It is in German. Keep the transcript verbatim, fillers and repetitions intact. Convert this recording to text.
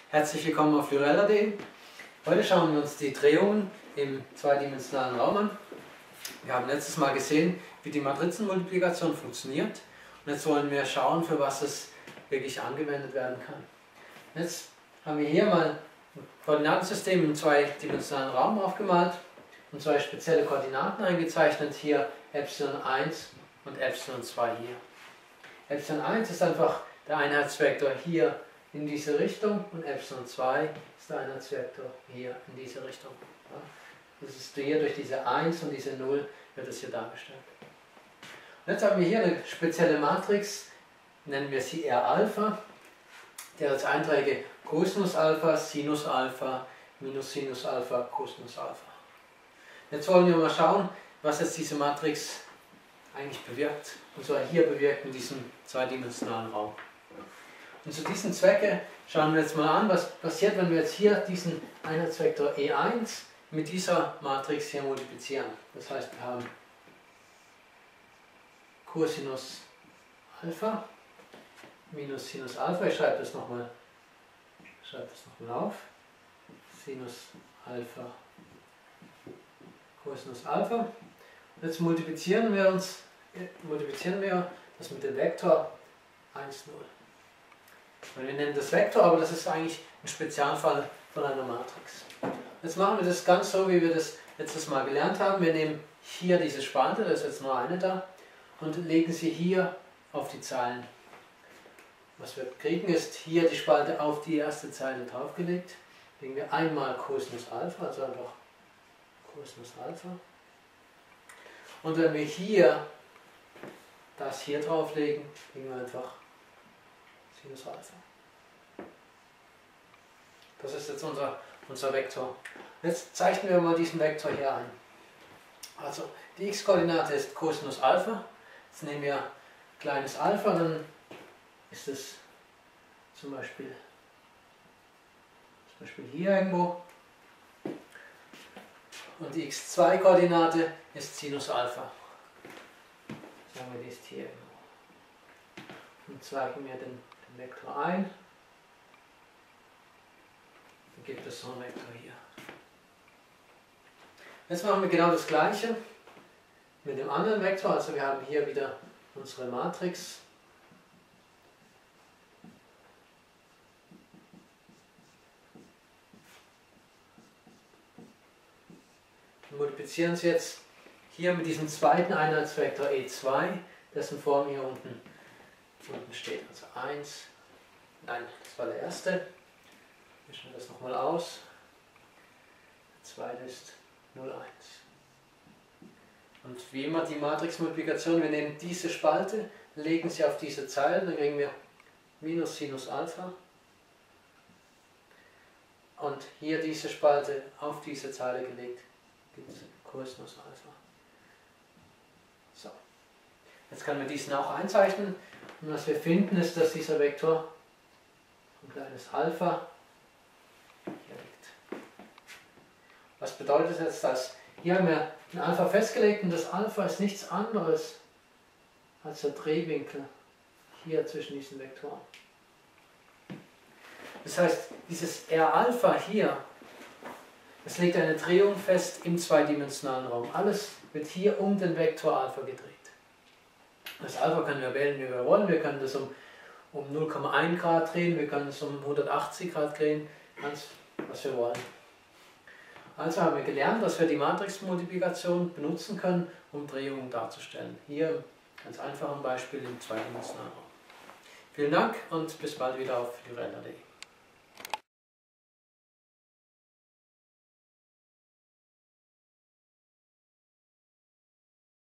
Herzlich willkommen auf lyrella punkt de. Heute schauen wir uns die Drehungen im zweidimensionalen Raum an. Wir haben letztes Mal gesehen, wie die Matrizenmultiplikation funktioniert. Und jetzt wollen wir schauen, für was es wirklich angewendet werden kann. Jetzt haben wir hier mal ein Koordinatensystem im zweidimensionalen Raum aufgemalt und zwei spezielle Koordinaten eingezeichnet. Hier Epsilon eins und Epsilon zwei hier. Epsilon eins ist einfach der Einheitsvektor hier in diese Richtung und Epsilon zwei ist der Einheitsvektor hier in diese Richtung. Ja, das ist hier durch diese eins und diese null wird es hier dargestellt. Und jetzt haben wir hier eine spezielle Matrix, nennen wir sie R Alpha, der als Einträge Cosinus Alpha, Sinus Alpha, Minus Sinus Alpha, Cosinus Alpha. Jetzt wollen wir mal schauen, was jetzt diese Matrix eigentlich bewirkt. Und zwar hier bewirkt in diesem zweidimensionalen Raum. Und zu diesem Zwecke schauen wir jetzt mal an, was passiert, wenn wir jetzt hier diesen Einheitsvektor E eins mit dieser Matrix hier multiplizieren. Das heißt, wir haben Cosinus Alpha minus Sinus Alpha. Ich schreibe das nochmal schreibe das nochmal auf. Sinus Alpha Cosinus Alpha. Und jetzt multiplizieren wir uns multiplizieren wir das mit dem Vektor eins, null. Wir nennen das Vektor, aber das ist eigentlich ein Spezialfall von einer Matrix. Jetzt machen wir das ganz so, wie wir das letztes Mal gelernt haben. Wir nehmen hier diese Spalte, da ist jetzt nur eine da, und legen sie hier auf die Zeilen. Was wir kriegen ist hier die Spalte auf die erste Zeile draufgelegt. Legen wir einmal Cosinus Alpha, also einfach Cosinus Alpha. Und wenn wir hier das hier drauflegen, legen wir einfach Sinus Alpha. Das ist jetzt unser, unser Vektor. Jetzt zeichnen wir mal diesen Vektor hier ein. Also die x-Koordinate ist Cosinus Alpha. Jetzt nehmen wir kleines Alpha, dann ist es zum Beispiel, zum Beispiel hier irgendwo. Und die x zwei Koordinate ist Sinus Alpha. Sagen wir, die ist hier irgendwo. Und zeigen wir den, den Vektor ein. Dann gibt es so einen Vektor hier. Jetzt machen wir genau das gleiche mit dem anderen Vektor. Also wir haben hier wieder unsere Matrix. Wir multiplizieren sie jetzt hier mit diesem zweiten Einheitsvektor E zwei, dessen Form hier unten, unten steht. Also eins, nein, das war der erste. Wir schreiben das nochmal aus. Der zweite ist null, eins. Und wie immer die Matrixmultiplikation, wir nehmen diese Spalte, legen sie auf diese Zeile, dann kriegen wir minus Sinus Alpha. Und hier diese Spalte auf diese Zeile gelegt, gibt es Cosinus Alpha. So. Jetzt können wir diesen auch einzeichnen. Und was wir finden, ist, dass dieser Vektor, ein kleines Alpha, hier liegt. Was bedeutet jetzt das? Hier haben wir ein Alpha festgelegt und das Alpha ist nichts anderes als der Drehwinkel hier zwischen diesen Vektoren. Das heißt, dieses R Alpha hier, das legt eine Drehung fest im zweidimensionalen Raum. Alles wird hier um den Vektor Alpha gedreht. Das Alpha können wir wählen, wie wir wollen. Wir können das um, um null Komma eins Grad drehen, wir können es um hundertachtzig Grad drehen, ganz was wir wollen. Also haben wir gelernt, dass wir die Matrixmultiplikation benutzen können, um Drehungen darzustellen. Hier ganz einfach ein Beispiel im zweidimensionalen Raum. Vielen Dank und bis bald wieder auf lyrella punkt de.